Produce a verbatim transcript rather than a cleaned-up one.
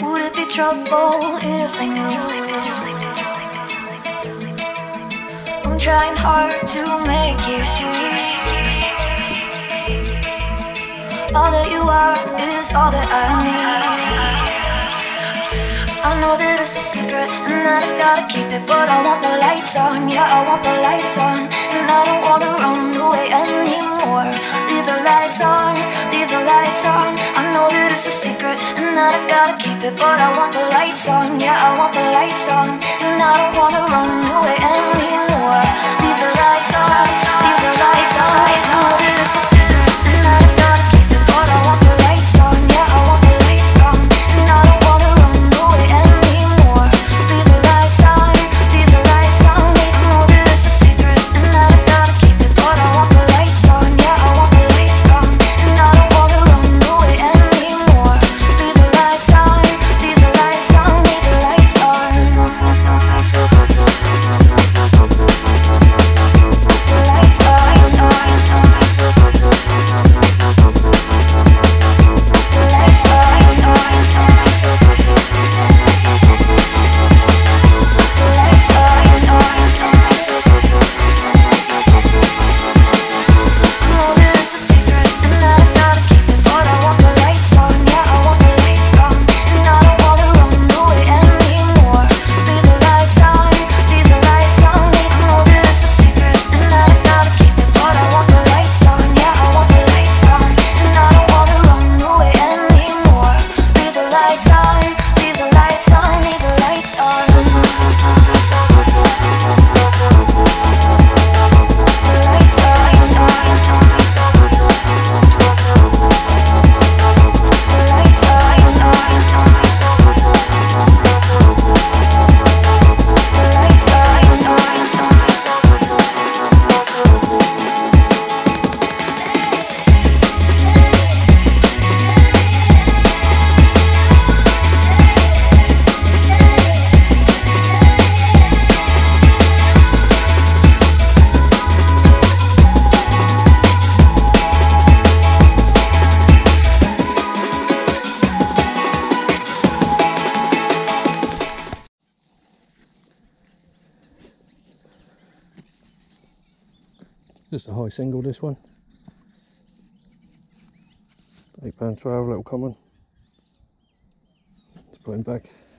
Would it be trouble if they knew? I'm trying hard to make you see. All that you are is all that I need. I know that it's a secret and that I gotta keep it, but I want the lights on, yeah, I want the lights on. And I don't wanna run away anymore. Leave the lights on, leave the lights on. I know that it's a secret and that I gotta keep it, but I want the lights on, yeah, I want the lights on. And I don't wanna run away anymore. Leave the lights on, leave the lights on. I know that it's a secret and that I gotta keep it, but I want the lights on, yeah, I want the lights on. And I don't wanna run away anymore. Leave the lights on, leave the lights on. I know that it's a secret and that I gotta keep it, but I want the lights on, yeah, I want the lights on. And I don't wanna run away anymore. Leave the lights on, leave the lights on, leave the lights on. The lights on, lights on. The lights on, lights on. Just a high single, this one. eight pound twelve, little common. Let's put him back.